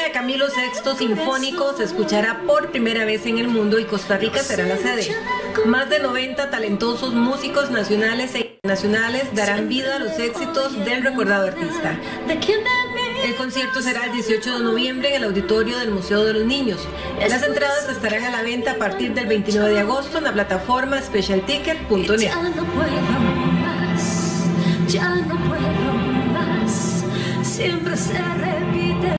de Camilo VI Sinfónico se escuchará por primera vez en el mundo y Costa Rica será la sede. Más de 90 talentosos músicos nacionales e internacionales darán vida a los éxitos del recordado artista. El concierto será el 18 de noviembre en el auditorio del Museo de los Niños. Las entradas estarán a la venta a partir del 29 de agosto en la plataforma specialticket.net. Ya no puedo más, siempre se repite.